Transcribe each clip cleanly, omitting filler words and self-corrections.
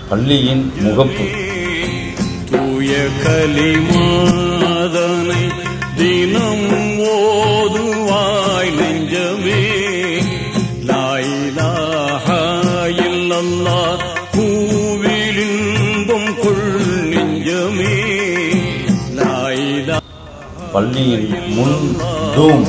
பள்ளியின் முகப்பு. தூய கலிமாதனை தினம் ஓதுவாய் நெஞ்சமே. லா இலாஹா இல்லல்லாஹ் கூவில் இன்பம் கொள் நெஞ்சமே. லா இலாஹா. பள்ளியின் முன் தூம்.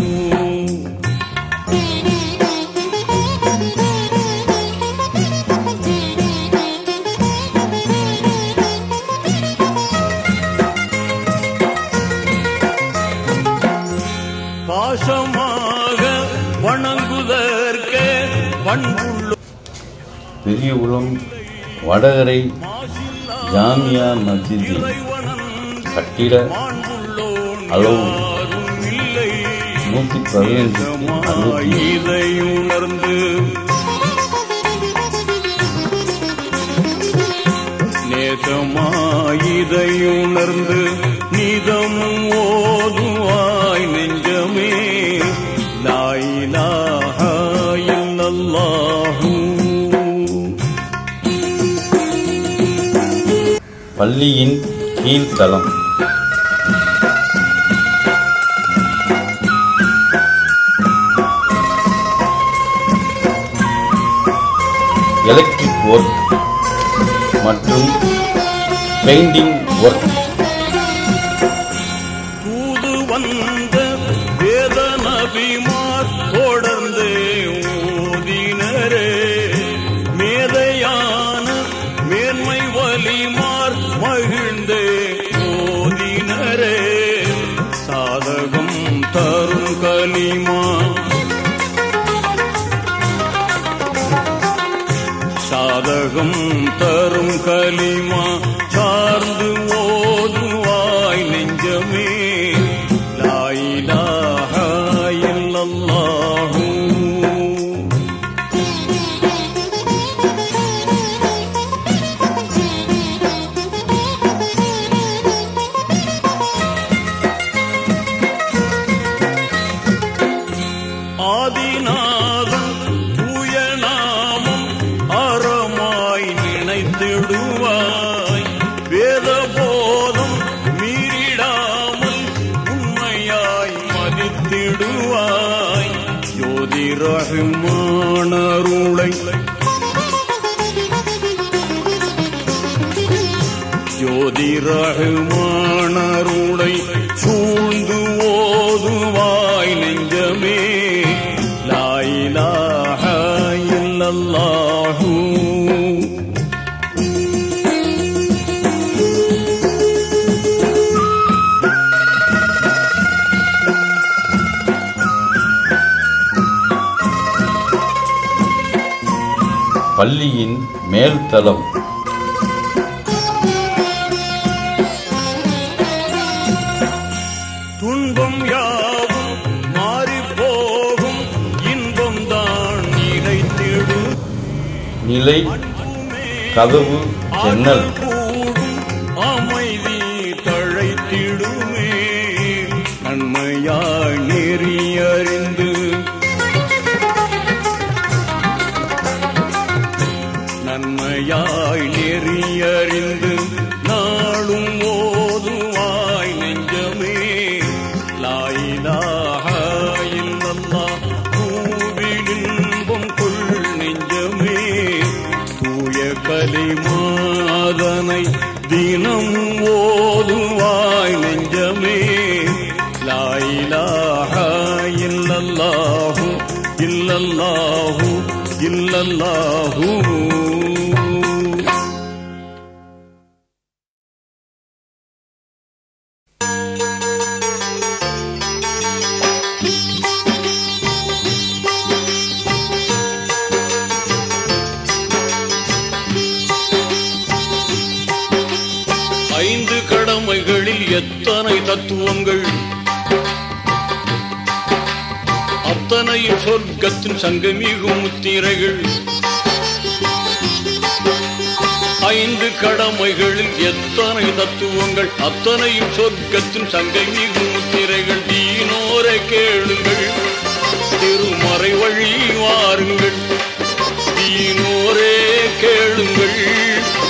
பாசமாக வணங்குதற்கே பண்புள்ள பெரியகுளம் வடகரை ஜாமியா மஸ்ஜித் கட்டிட அளவு 115 இதை உணர்ந்து நேசமாயிதை உணர்ந்து நிதம் ஓதுவாய் நெஞ்சமே. லா இலாஹா இல்லல்லாஹு. பள்ளியின் கீழ்த்தளம். எலக்ட்ரிக் ஒர்க் மற்றும் பெயிண்டிங் ஒர்க். தூது வந்த வேத நபிமார் தொடர்ந்து ஓதினரே. மேதையான மேன்மை வலிமார் மகிழ்ந்து ஓதினரே. சாதகம் தரும் கலிமா சாதகம் தரும் கலிமா சார்ந்து ஓதுவாய் நெஞ்சமே. லா இலாஹா இல்லல்லாஹு. ஆதிநாதன் தூய நாமம் அறமாய் நினைத்திடுவாய். வேத போதம் மீறிடாமல் உண்மையாய் மதித்திடுவாய். ஜோதி ரஹ்மானருளை ஜோதி ரஹ்மானருளை சூழ்ந்து ஓதுவாய் நெஞ்சமே. லா இலாஹா இல்லல்லாஹு. பள்ளியின் மேல்தளம். துன்பம் யாவும் மாறி போகும் இன்பம் தான் நினைத்திடு. நிலை கதவு ஜன்னல். கூடும் அமைதி தழைத்திடுமே. நன்மையாய் நெறியறிந்து நன்மையாய் நெறியறிந்து நாளும் ஓதுவாய் நெஞ்சமே. லா இலாஹா இல்லல்லாஹ் கூவில் இன்பம் கொள் நெஞ்சமே. தூய கலிமாதனை தினம் ஓதுவாய் நெஞ்சமே. லா இலாஹா இல்லல்லாஹு இல்லல்லாஹு இல்லல்லாஹு. ஐந்து கடமைகளில் எத்தனை தத்துவங்கள், அத்தனையும் சொர்க்கத்தின் சங்கமிகும் முத்திரைகள். ஐந்து கடமைகளில் எத்தனை தத்துவங்கள், அத்தனையும் சொர்க்கத்தின் சங்கமிகும் முத்திரைகள். தீனோரை கேளுங்கள், திருமறை வழி வாருங்கள். தீனோரே கேளுங்கள்,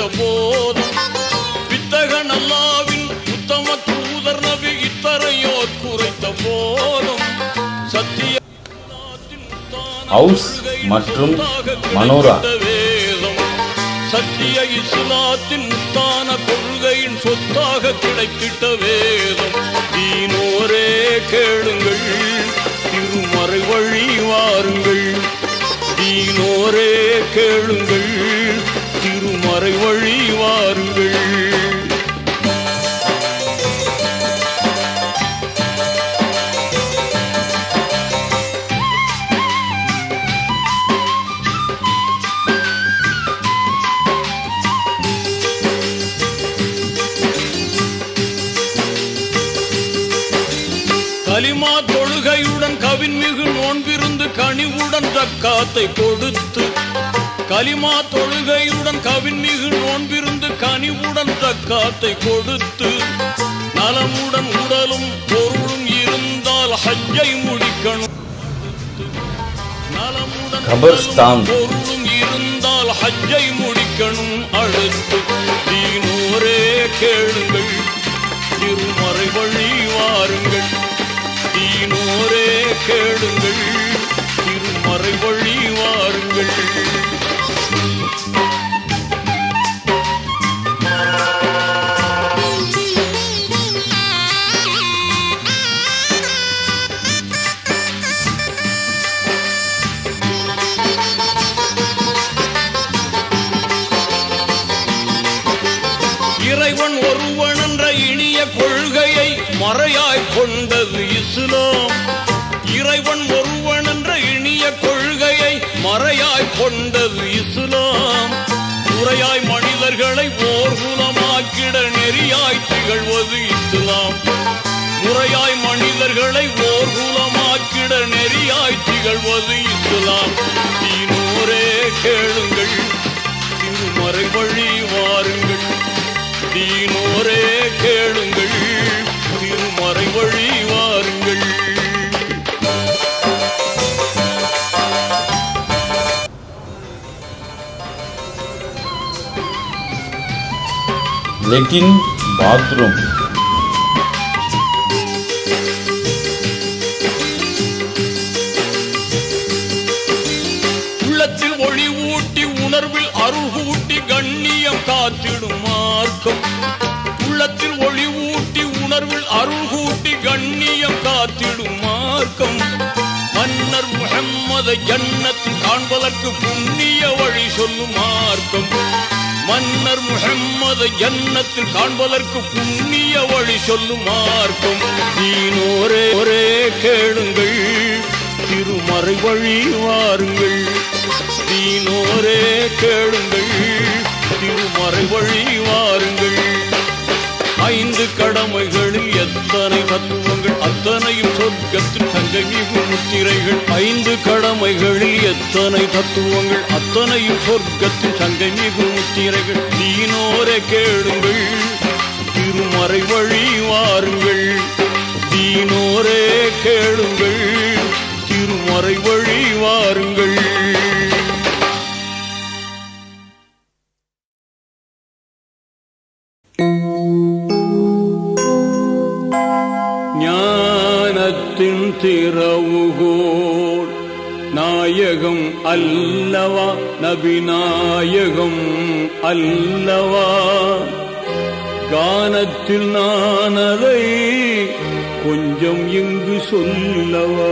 போதும் வித்தகன் அல்லாவின் உத்தம தூதர் நபி இத்தரையோர் குறைத்த போதும் சத்திய ஹவுஸ் மற்றும் மனோரா வேதம் சத்திய இஸ்லாத்தின் முத்தான கொள்கையின் சொத்தாக கிடைத்திட்ட வேதம் தீனோரே கேளுங்கள் திருமறை வழி வாருங்கள் தீனோரே கேளுங்கள் திருமறை வழி வாருங்கள் கலிமா தொழுகையுடன் கவின்மிகு நோன்பிருந்து கனிவுடன் ஜக்காத்தை கொடுத்து கலிமா தொழுகையுடன் கவின்மிகு நோன்பிருந்து கனிவுடன் ஜக்காத்தை கொடுத்து நலமுடன் உடலும் பொருளும் இருந்தால் ஹஜ்ஜை முடிக்கணும் நலமுடன் பொருளும் இருந்தால் ஹஜ்ஜை முடிக்கணும் அடுத்து தீனோரே கேளுங்கள் திருமறை வழி வாருங்கள் தீனோரே கேளுங்கள் திருமறை வழி வாருங்கள் இறைவன் ஒருவன் என்ற இனிய கொள்கையை மறையாய் கொண்டது இஸ்லாம் இறைவன் ஒருவன் என்ற இனிய கொள்கையை மறையாய் கொண்டது இஸ்லாம் முறையாய் மனிதர்களை ஓர்குலமாக்கிட நெறியாய் திகழ்வது இஸ்லாம் முறையாய் மனிதர்களை ஓர்குலமாக்கிட நெறியாய் திகழ்வது இஸ்லாம் தீனோரே கேளுங்கள் திருமறை வழி வாருங்கள் தீனோரே கேளுங்கள் திருமறை வழி வாருங்கள் லெட்டின் பாத்ரூம் உள்ளத்தில் ஒளி ஊட்டி உணர்வில் அருள் ஊட்டி கண்ணியம் காத்திடும் மார்க்கம் உள்ளத்தில் ஒளி ஊட்டி உணர்வில் அருள் ஊட்டி கண்ணியம் காத்திடும் மார்க்கம் மன்னர் முஹம்மதை ஜன்னத்தில் காண்பதற்கு புண்ணிய வழி சொல்லும் மார்க்கம் மன்னர் முஹம்மதை ஜன்னத்தில் காண்பதற்கு புண்ணிய வழி சொல்லும் மார்க்கம் தீனோரே கேளுங்கள் திருமறை வழி வாருங்கள் தீனோரே கேளுங்கள் திருமறை வழி வாருங்கள் ஐந்து கடமைகளில் எத்தனை தத்துவங்கள் அத்தனையும் சொர்க்கத்தின் சங்கமிகு முத்திரைகள் ஐந்து கடமைகளில் எத்தனை தத்துவங்கள் அத்தனையும் சொர்க்கத்தின் சங்கமிகு முத்திரைகள் தீனோரே கேளுங்கள் திருமறை வழி வாருங்கள் தீனோரே கேளுங்கள் திருமறை வழி வாருங்கள் ஞானத்தின் திறவுகோல் நாயகம் அல்லவா நபிநாயகம் அல்லவா கானத்தில் நான் அதை கொஞ்சம் இங்கு சொல்லவா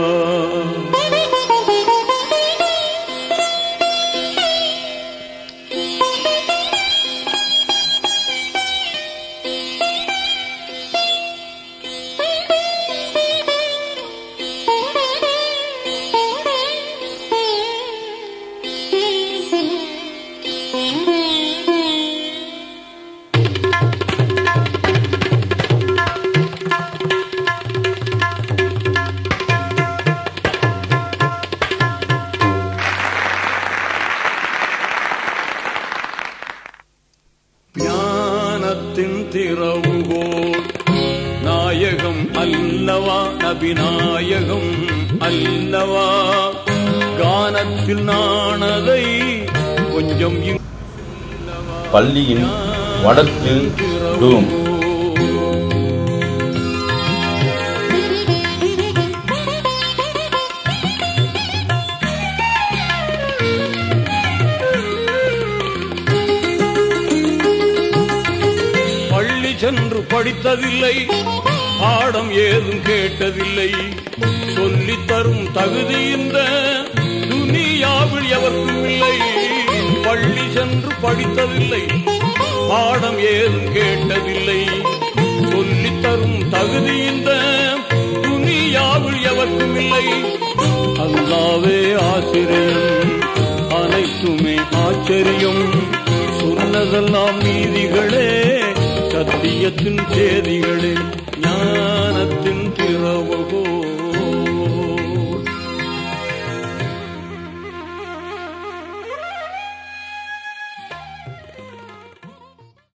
திறவுகோல் நாயகம் அல்லவா நபிநாயகம் அல்லவா கானத்தில் நானதை கொஞ்சம் அல்லவா பள்ளியின் வடக்கு டூம். பள்ளி சென்று படித்ததில்லை, பாடம் ஏதும் கேட்டதில்லை, சொல்லித் தரும் தகுதி இந்த துனியாவில் எவருக்கும் இல்லை. பள்ளி சென்று படித்ததில்லை, பாடம் ஏதும் கேட்டதில்லை, சொல்லித் தரும் தகுதி இந்த துனியாவில் எவருக்கும் இல்லை. அல்லாஹ்வே ஆசிரியன், அனைத்துமே ஆச்சரியம், சொன்னதெல்லாம் நீதிகளே, சத்தியத்தின் சேதிகளே.